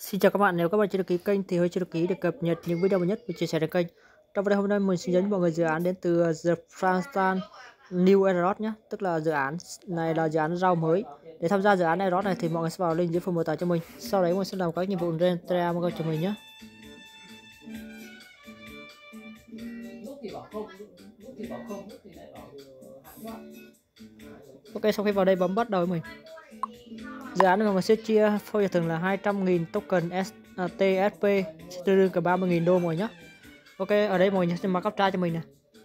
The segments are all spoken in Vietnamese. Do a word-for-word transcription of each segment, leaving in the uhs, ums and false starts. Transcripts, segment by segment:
Xin chào các bạn, nếu các bạn chưa đăng ký kênh thì hãy chưa đăng ký để cập nhật những video mới nhất mình chia sẻ trên kênh. Trong video hôm nay mình xin dẫn mọi người dự án đến từ The Frankston New Aerodrop nhé, tức là dự án này là dự án rau mới. Để tham gia dự án Aerodrop này thì mọi người sẽ vào link dưới phần mô tả cho mình. Sau đấy mình sẽ làm các nhiệm vụ trên Telegram cho mình nhé. Ok, sau khi vào đây bấm bắt đầu với mình. Dự án này mọi người sẽ chia phôi thường là hai trăm nghìn token tê ét pê, tương đương cả ba mươi nghìn đô mọi nhé. Ok, ở đây mọi người sẽ markup ra cho mình này.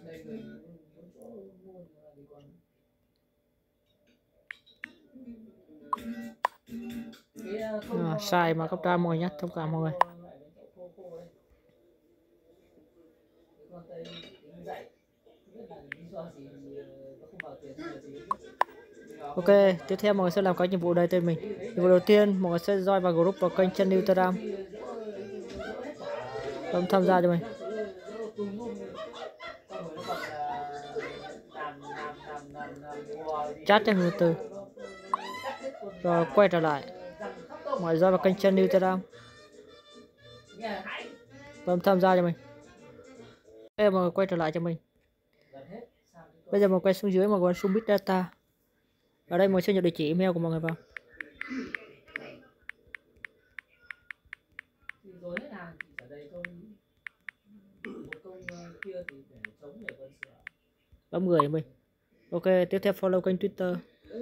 À, sai mà cấp ra mọi người nhé, thông cảm mọi người. Ok, tiếp theo mọi người sẽ làm các nhiệm vụ đây tên mình. Nhiệm vụ đầu tiên mọi người sẽ join vào group vào kênh channel Telegram. Bấm tham gia cho mình. Chat cho người từ. Rồi quay trở lại. Mọi người join vào kênh channel Telegram. Bấm tham gia cho mình. Ok, mọi người quay trở lại cho mình. Bây giờ mọi người quay xuống dưới mọi người xuống Big Data. Ở đây mọi người sẽ nhập địa chỉ email của mọi người vào. Bấm người mình. Ok, tiếp theo follow kênh Twitter.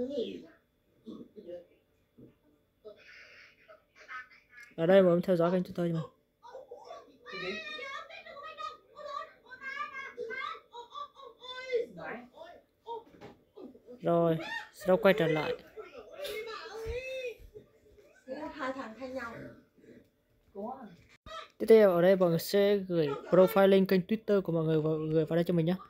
Ở đây bấm theo dõi kênh Twitter cho mình. Rồi, sau quay trở lại. Tiếp theo ở đây mọi người sẽ gửi profile link kênh Twitter của mọi người vào, gửi vào đây cho mình nhé.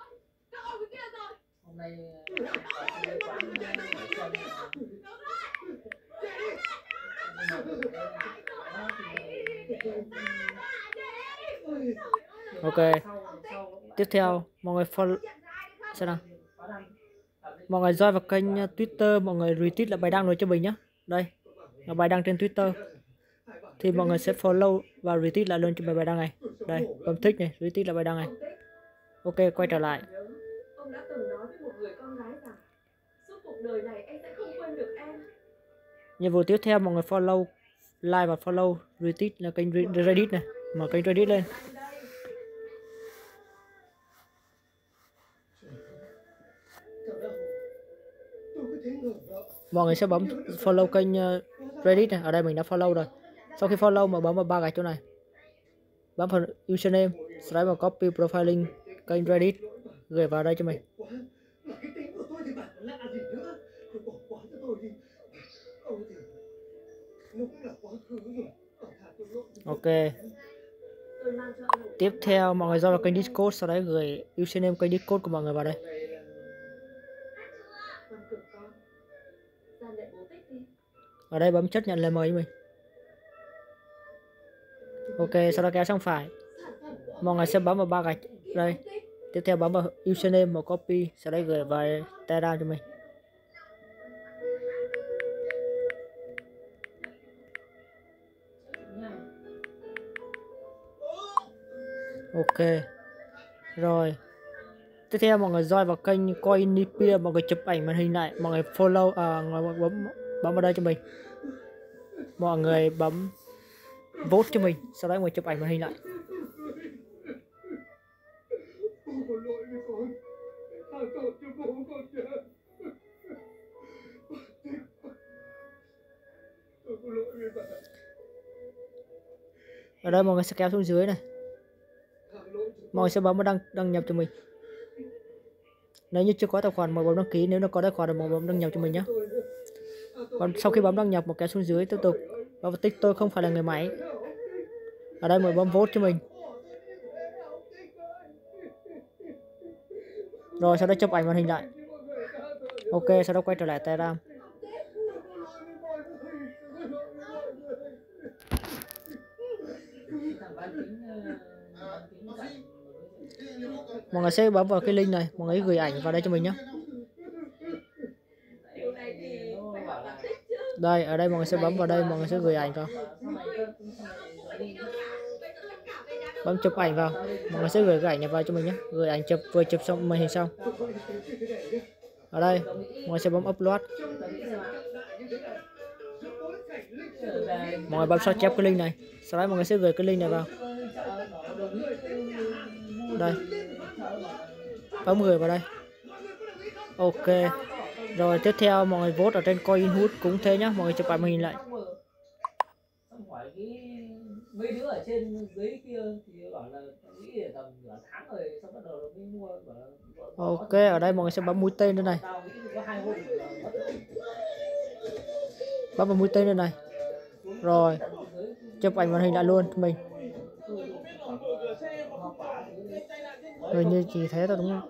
Ok. Tiếp theo mọi người follow xem nào. Mọi người join vào kênh Twitter, mọi người retweet là bài đăng rồi cho mình nhé. Đây là bài đăng trên Twitter. Thì mọi người sẽ follow và retweet lại luôn cho bài đăng này. Đây, bấm thích này, retweet là bài đăng này. Ok, quay trở lại. Ông đã từng nói với một người con gái rằng suốt cuộc đời này anh sẽ không quên được em. Nhiệm vụ tiếp theo mọi người follow, like và follow, retweet là kênh Reddit này, mở kênh Reddit lên. Mọi người sẽ bấm follow kênh Reddit này, ở đây mình đã follow rồi. Sau khi follow mà bấm vào ba gạch chỗ này, bấm phần username, slide vào copy profile link kênh Reddit, gửi vào đây cho mình. Ok. Tiếp theo mọi người join vào kênh Discord, sau đấy gửi username kênh Discord của mọi người vào đây. Ở đây bấm chấp nhận lời mời mình. Ok, sau đó kéo sang phải. Mọi người sẽ bấm vào ba gạch đây. Tiếp theo bấm vào username và copy, sau đấy gửi vào Telegram cho mình. Ok. Rồi. Tiếp theo mọi người join vào kênh Coinipia, mọi người chụp ảnh màn hình lại, mọi người follow à, mọi người bấm bấm vào đây cho mình. Mọi người bấm vote cho mình, sau đó mọi người chụp ảnh màn hình lại. Ở đây mọi người sẽ kéo xuống dưới này. Mọi người sẽ bấm vào đăng đăng nhập cho mình. Nếu như chưa có tài khoản mọi người bấm đăng ký, nếu nó có tài khoản thì mọi người bấm đăng nhập cho mình nhé. Còn sau khi bấm đăng nhập một kéo xuống dưới tiếp tục bấm vào tích tôi không phải là người máy. Ở đây mọi người bấm vote cho mình. Rồi sau đó chụp ảnh màn hình lại. Ok, sau đó quay trở lại Telegram. Mọi người sẽ bấm vào cái link này, mọi người gửi ảnh vào đây cho mình nhé. Đây, ở đây mọi người sẽ bấm vào đây, mọi người sẽ gửi ảnh vào. Bấm chụp ảnh vào, mọi người sẽ gửi cái ảnh này vào cho mình nhé. Gửi ảnh chụp, vừa chụp xong màn hình xong. Ở đây, mọi người sẽ bấm upload. Mọi người bấm sao chép cái link này, sau đó mọi người sẽ gửi cái link này vào. Đây, bấm gửi vào đây. Ok. Rồi tiếp theo mọi người vote ở trên Coinhood cũng thế nhá, mọi người chụp ảnh màn hình lại. Mấy đứa ở trên dưới kia thì bảo là nghĩ tầm nửa tháng rồi xong bắt đầu mới mua. Ok, ở đây mọi người sẽ bấm mũi tên đây này. Bấm vào mũi tên đây này. Rồi, chụp ảnh màn hình lại luôn mình. Rồi như chỉ thế thôi đúng không?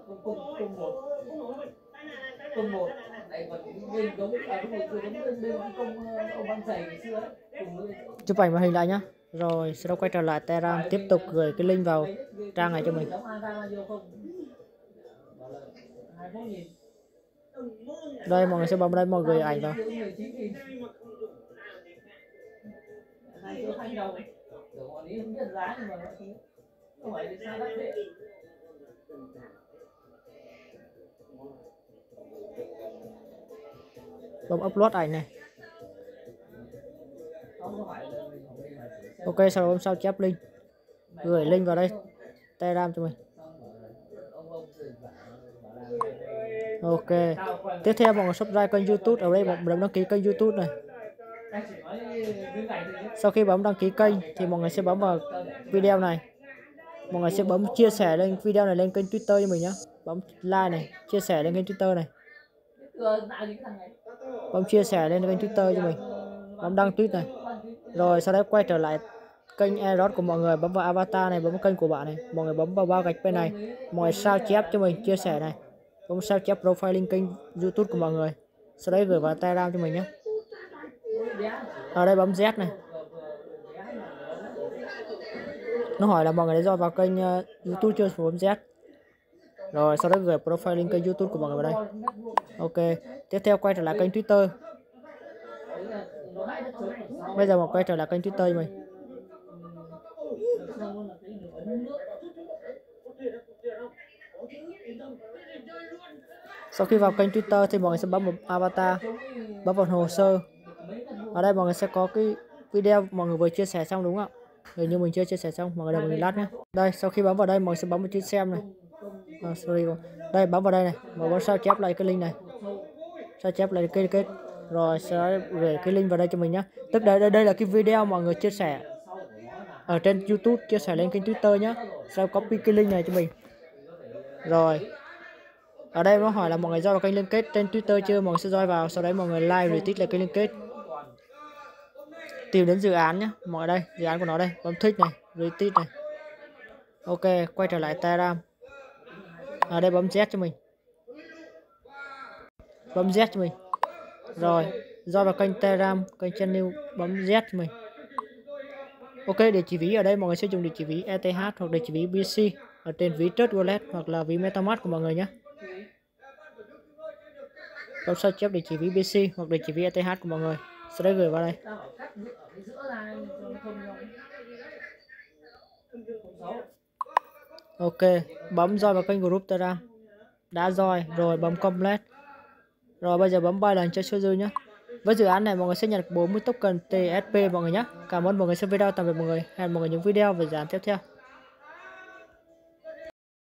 Chụp ảnh màn hình lại nhá. Rồi sau đó quay trở lại Telegram, tiếp tục gửi cái link vào trang này cho mình. Đây mọi người sẽ bấm đây, mọi người gửi ảnh vào. Bấm upload ảnh này. Ok, sau đó bấm sao chép link, gửi link vào đây Telegram cho mình. Ok, tiếp theo mọi người subscribe kênh YouTube. Ở đây mọi người bấm đăng ký kênh YouTube này. Sau khi bấm đăng ký kênh thì mọi người sẽ bấm vào video này, mọi người sẽ bấm chia sẻ lên video này lên kênh Twitter cho mình nhé. Bấm like này, chia sẻ lên kênh Twitter này, bấm chia sẻ lên kênh Twitter cho mình, bấm đăng tweet này. Rồi sau đó quay trở lại kênh Aerox của mọi người, bấm vào avatar này, bấm vào kênh của bạn này, mọi người bấm vào bao gạch bên này, mọi người sao chép cho mình, chia sẻ này, bấm sao chép profile link kênh YouTube của mọi người, sau đấy gửi vào Telegram cho mình nhé. Ở đây bấm Z này, nó hỏi là mọi người đã do vào kênh uh, YouTube chưa, bấm Z. Rồi sau đó gửi profile link kênh YouTube của mọi người vào đây. Ok, tiếp theo quay trở lại kênh Twitter. Bây giờ một quay trở lại kênh Twitter cho mình. Sau khi vào kênh Twitter thì mọi người sẽ bấm vào avatar, bấm vào hồ sơ. Ở đây mọi người sẽ có cái video mọi người vừa chia sẻ xong đúng không ạ? Hình như mình chưa chia sẻ xong, mọi người đợi mình lát nhé. Đây, sau khi bấm vào đây mọi người sẽ bấm vào chữ xem này. À, sorry. Đây bấm vào đây này, và bấm sao chép lại cái link này, sao chép lại cái kết. Rồi sẽ gửi cái link vào đây cho mình nhé. Tức đây đây đây là cái video mọi người chia sẻ ở trên YouTube, chia sẻ lên kênh Twitter nhé. Sau copy cái link này cho mình. Rồi ở đây nó hỏi là mọi người join vào kênh liên kết trên Twitter chưa, mọi người sẽ join vào, sau đấy mọi người like retweet lại kênh liên kết, tìm đến dự án nhé. Mọi đây dự án của nó đây, bấm thích này, retweet này. Ok, quay trở lại Telegram. Ở đây bấm Z cho mình, bấm Z cho mình. Rồi join vào kênh Telegram, kênh channel, bấm Z cho mình. Ok, địa chỉ ví ở đây mọi người sẽ dùng địa chỉ ví E T H hoặc địa chỉ ví B C ở trên ví Trust Wallet hoặc là ví MetaMask của mọi người nhé. Bấm sao chép địa chỉ ví B C hoặc địa chỉ ví E T H của mọi người, sau đấy gửi vào đây. Ok, bấm join vào kênh group Telegram. Đã join rồi bấm complete. Rồi bây giờ bấm ba lần cho số dư nhé. Với dự án này mọi người sẽ nhận được bốn mươi token T S P mọi người nhé. Cảm ơn mọi người xem video, tạm biệt mọi người. Hẹn mọi người những video về dự án tiếp theo.